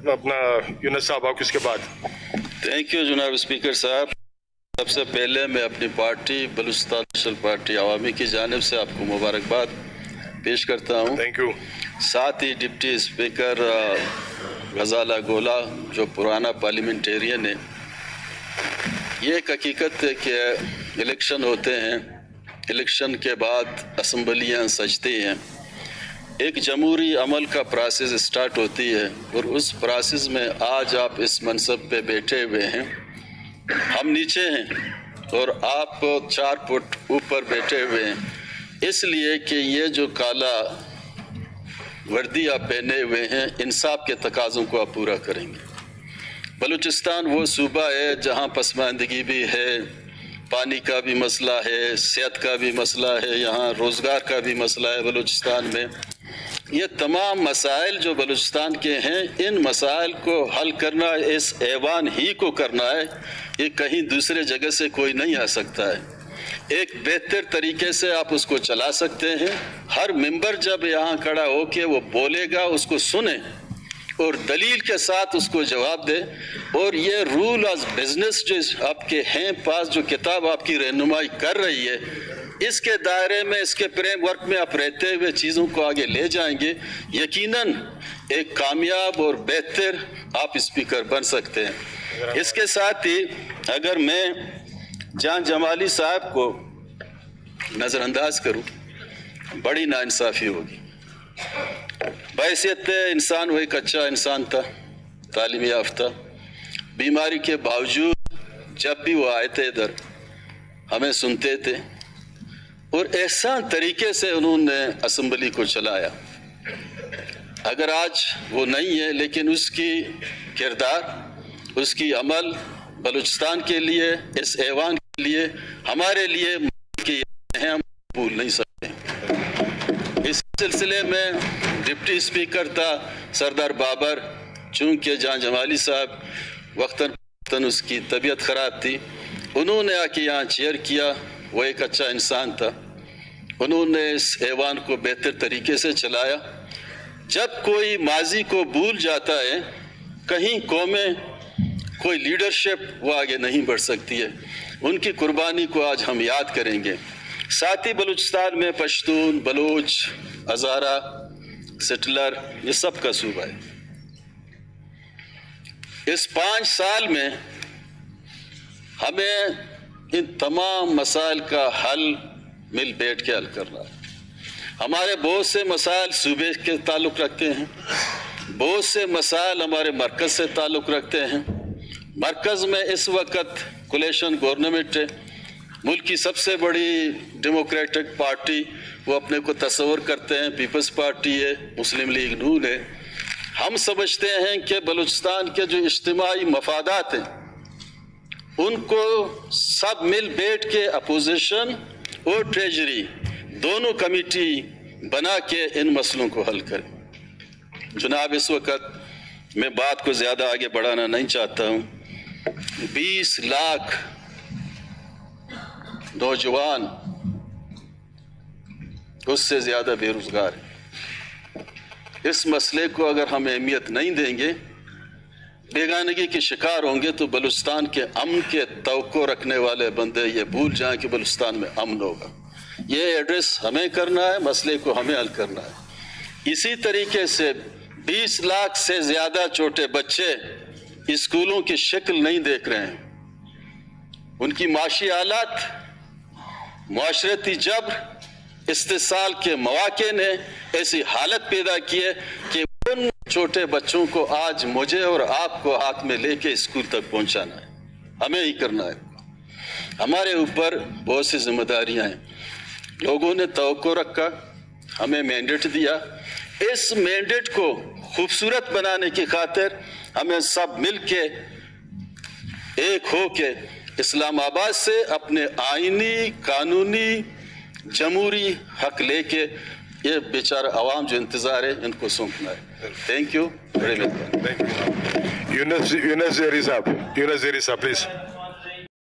अपना यूनुस साहब आपके इसके बाद। थैंक यू जनाब स्पीकर साहब। सबसे पहले मैं अपनी party Balochistan national party Awami की जानिब से आपको मुबारकबाद पेश करता हूँ। Thank you. साथ ही डिप्टी स्पीकर गजाला गोला जो पुराना पार्लियामेंटेरियन है, ये एक हकीकत है कि इलेक्शन होते हैं, इलेक्शन के बाद असम्बलियाँ सजती हैं, एक जमहूरी अमल का प्रोसेस स्टार्ट होती है और उस प्रोसेस में आज आप इस मनसब पे बैठे हुए हैं, हम नीचे हैं और आप 4 फुट ऊपर बैठे हुए हैं, इसलिए कि ये जो काला वर्दी आप पहने हुए हैं इंसाफ के तकाज़ों को आप पूरा करेंगे। बलूचिस्तान वो सूबा है जहाँ पसमानदगी भी है, पानी का भी मसला है, सेहत का भी मसला है, यहाँ रोज़गार का भी मसला है बलूचिस्तान में। ये तमाम मसाइल जो बलूचिस्तान के हैं, इन मसाइल को हल करना इस ऐवान ही को करना है, ये कहीं दूसरे जगह से कोई नहीं आ सकता है। एक बेहतर तरीके से आप उसको चला सकते हैं। हर मेंबर जब यहाँ खड़ा हो के वो बोलेगा उसको सुने और दलील के साथ उसको जवाब दे। और ये रूल ऑफ बिजनेस जो आपके हैं पास, जो किताब आपकी रहनुमाई कर रही है, इसके दायरे में, इसके फ्रेमवर्क में आप रहते हुए चीज़ों को आगे ले जाएंगे, यकीनन एक कामयाब और बेहतर आप स्पीकर बन सकते हैं। इसके साथ ही अगर मैं जान जमाली साहब को नज़रअंदाज करूं, बड़ी नाइंसाफ़ी होगी। बहैसियत इंसान वो एक अच्छा इंसान था, तालीम याफ्ता, बीमारी के बावजूद जब भी वो आए थे इधर हमें सुनते थे और एहसान तरीके से उन्होंने असम्बली को चलाया। अगर आज वो नहीं है, लेकिन उसकी किरदार, उसकी अमल बलूचिस्तान के लिए, इस ऐवान के लिए, हमारे लिए हम भूल नहीं सकते। इस सिलसिले में डिप्टी स्पीकर था सरदार बाबर, चूँकि जान जमाली साहब वक्तन उसकी तबीयत ख़राब थी, उन्होंने आके यहाँ चेयर किया। वो एक अच्छा इंसान था, उन्होंने इस ऐवान को बेहतर तरीके से चलाया। जब कोई माजी को भूल जाता है, कहीं कौमें कोई लीडरशिप वो आगे नहीं बढ़ सकती है। उनकी कुर्बानी को आज हम याद करेंगे। साथ ही बलूचिस्तान में पश्तून, बलोच, हज़ारा, सेटलर, ये सब का सूबा है। इस 5 साल में हमें इन तमाम मसाइल का हल मिल बैठ के हल करना है। हमारे बहुत से मसाइल सूबे के ताल्लुक़ रखते हैं, बहुत से मसाइल हमारे मरकज़ से ताल्लुक़ रखते हैं। मरकज़ में इस वक्त कोलिशन गवर्नमेंट है, मुल्क की सबसे बड़ी डेमोक्रेटिक पार्टी वो अपने को तस्वर करते हैं, पीपल्स पार्टी है, मुस्लिम लीग नून है। हम समझते हैं कि बलूचिस्तान के जो इज्तिमाई मफादात हैं उनको सब मिल बैठ के अपोजिशन और ट्रेजरी दोनों कमेटी बना के इन मसलों को हल करें। जनाब, इस वक्त मैं बात को ज़्यादा आगे बढ़ाना नहीं चाहता हूँ। 20 लाख नौजवान, उससे ज़्यादा बेरोज़गार हैं। इस मसले को अगर हम अहमियत नहीं देंगे, बेगानगी के शिकार होंगे, तो बलूचिस्तान के अमन के तवक्को रखने वाले बंदे ये भूल जाएं कि बलूचिस्तान में अमन होगा। ये एड्रेस हमें करना है, मसले को हमें हल करना है। इसी तरीके से 20 लाख से ज़्यादा छोटे बच्चे स्कूलों की शक्ल नहीं देख रहे हैं। उनकी माशी हालात, मुआशरती जबर, इस्तेसाल के मौके ने ऐसी हालत पैदा की है कि उन छोटे बच्चों को आज मुझे और आपको हाथ में लेके स्कूल तक पहुंचाना है, हमें ही करना है। हमारे ऊपर बहुत सी जिम्मेदारियां हैं। लोगों ने तवक्को रखा, हमें मैंडेट दिया। इस मैंडेट को खूबसूरत बनाने की खातिर हमें सब मिल के एक हो के इस्लामाबाद से अपने आईनी, कानूनी, जमहूरी हक लेके ये बेचारा आवाम जो इंतजार है इनको सौंपना है। थैंक यू, बड़े मेहरबान। यूनुस ज़ेरी साहब, प्लीज।